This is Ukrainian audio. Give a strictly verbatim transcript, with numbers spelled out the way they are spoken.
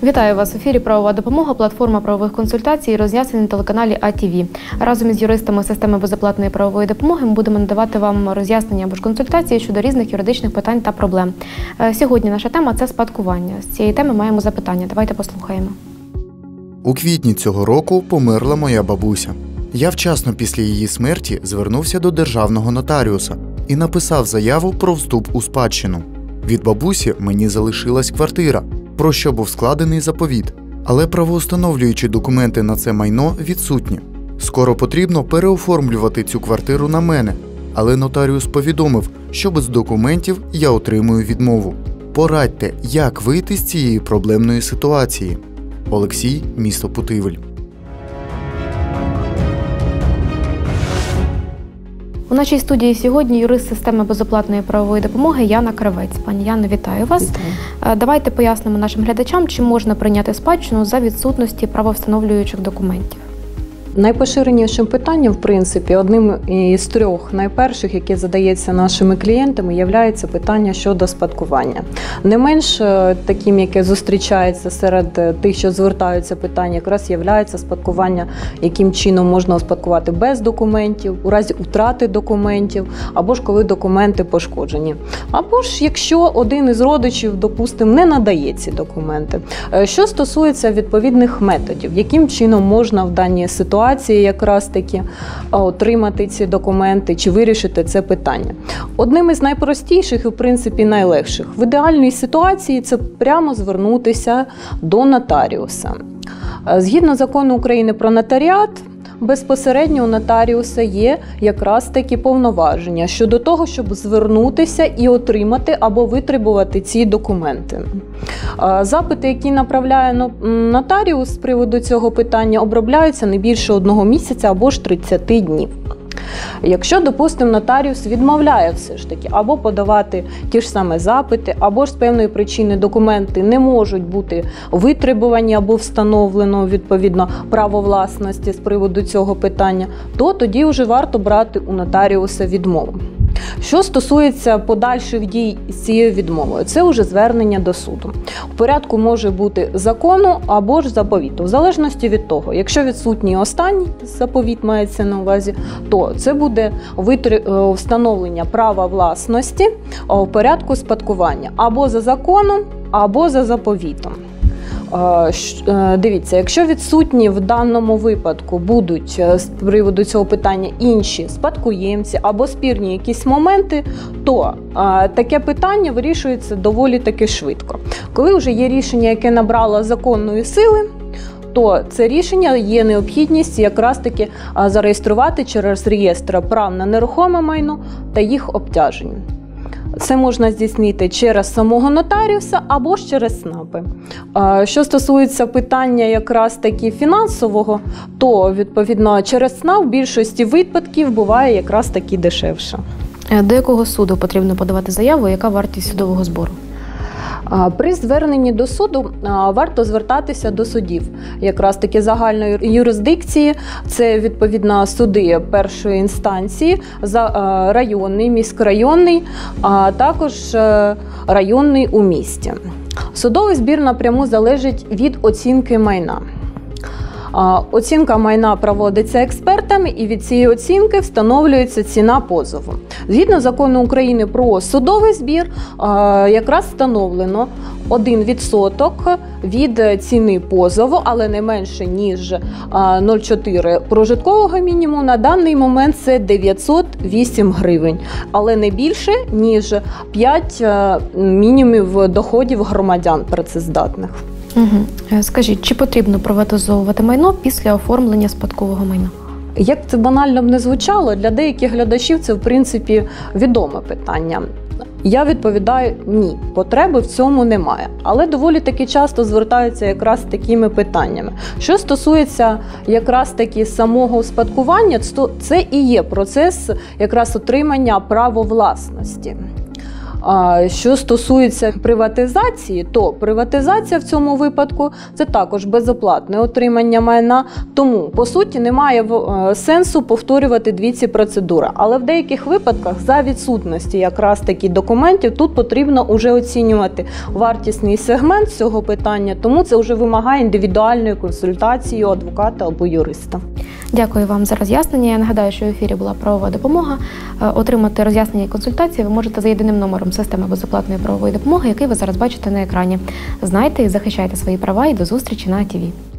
Вітаю вас в ефірі «Правова допомога», платформа правових консультацій і роз'яснень на телеканалі А Т В. Разом із юристами системи безоплатної правової допомоги ми будемо надавати вам роз'яснення або ж консультації щодо різних юридичних питань та проблем. Сьогодні наша тема – це спадкування. З цієї теми маємо запитання. Давайте послухаємо. У квітні цього року померла моя бабуся. Я вчасно після її смерті звернувся до державного нотаріуса і написав заяву про вступ у спадщину. Від бабусі мені залишилась квартира, про що був складений заповіт, але правоустановлюючі документи на це майно відсутні. Скоро потрібно переоформлювати цю квартиру на мене, але нотаріус повідомив, що без документів я отримую відмову. Порадьте, як вийти з цієї проблемної ситуації. Олексій, місто Путивль. У нашій студії сьогодні юрист системи безоплатної правової допомоги Яна Кравець. Пані Яно, вітаю вас. Вітаю. Давайте пояснимо нашим глядачам, чи можна прийняти спадщину за відсутності правовстановлюючих документів. Найпоширенішим питанням, в принципі, одним із трьох найперших, яке задається нашими клієнтами, є питання щодо спадкування. Не менш таким, яке зустрічається серед тих, що звертаються питання, якраз є спадкування, яким чином можна успадкувати без документів, у разі утрати документів, або ж коли документи пошкоджені. Або ж якщо один із родичів, допустимо, не надає ці документи. Що стосується відповідних методів, яким чином можна в даній ситуації якраз таки отримати ці документи чи вирішити це питання. Одним із найпростіших і, в принципі, найлегших в ідеальній ситуації це прямо звернутися до нотаріуса. Згідно закону України про нотаріат, безпосередньо у нотаріуса є якраз такі повноваження щодо того, щоб звернутися і отримати або витребувати ці документи. Запити, які направляє нотаріус з приводу цього питання, обробляються не більше одного місяця або ж тридцяти днів. Якщо, допустимо, нотаріус відмовляє все ж таки або подавати ті ж самі запити, або ж з певної причини документи не можуть бути витребувані або встановлено, відповідно, право власності з приводу цього питання, то тоді вже варто брати у нотаріуса відмову. Що стосується подальших дій з цією відмовою, це вже звернення до суду. У порядку може бути закону або ж заповіту, в залежності від того, якщо відсутній останній заповіт мається на увазі, то це буде встановлення права власності у порядку спадкування або за законом, або за заповітом. Дивіться, якщо відсутні в даному випадку будуть з приводу цього питання інші спадкоємці або спірні якісь моменти, то таке питання вирішується доволі таки швидко. Коли вже є рішення, яке набрало законної сили, то це рішення є необхідність якраз таки зареєструвати через реєстр прав на нерухоме майно та їх обтяжень. Це можна здійснити через самого нотаріуса або ж через СНАПи. Що стосується питання якраз таки фінансового, то, відповідно, через СНАП в більшості випадків буває якраз таки дешевше. До якого суду потрібно подавати заяву, яка вартість судового збору? При зверненні до суду варто звертатися до судів якраз таки загальної юрисдикції, це відповідно суди першої інстанції, районний, міськрайонний, а також районний у місті. Судовий збір напряму залежить від оцінки майна. Оцінка майна проводиться експертами, і від цієї оцінки встановлюється ціна позову. Згідно закону України про судовий збір, якраз встановлено один відсоток від ціни позову, але не менше, ніж нуль цілих чотири прожиткового мінімуму. На даний момент це дев'ятсот вісім гривень, але не більше, ніж п'ять мінімумів доходів громадян працездатних. Угу. Скажіть, чи потрібно приватизовувати майно після оформлення спадкового майна? Як це банально б не звучало, для деяких глядачів це, в принципі, відоме питання. Я відповідаю – ні, потреби в цьому немає. Але доволі таки часто звертаються якраз такими питаннями. Що стосується якраз таки самого успадкування, то це і є процес якраз отримання права власності. А що стосується приватизації, то приватизація в цьому випадку – це також безоплатне отримання майна, тому, по суті, немає сенсу повторювати дві ці процедури. Але в деяких випадках за відсутності якраз таки документів тут потрібно вже оцінювати вартісний сегмент цього питання, тому це вже вимагає індивідуальної консультації у адвоката або юриста. Дякую вам за роз'яснення. Я нагадаю, що в ефірі була правова допомога. Отримати роз'яснення і консультації ви можете за єдиним номером системи безоплатної правової допомоги, який ви зараз бачите на екрані. Знайте і захищайте свої права, і до зустрічі на АТВ.